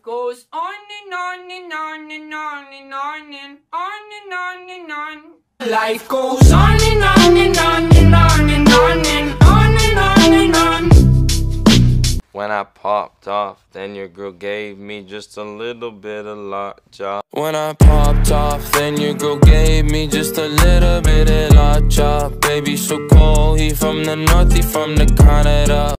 Life goes on and on and on and on and on and on and on and on. Life goes on and on and on and on and on and on and on and on. When I popped off, then your girl gave me just a little bit of lockjaw. When I popped off, then your girl gave me just a little bit of lockjaw. Baby so cold, he from the north, he from the Canada.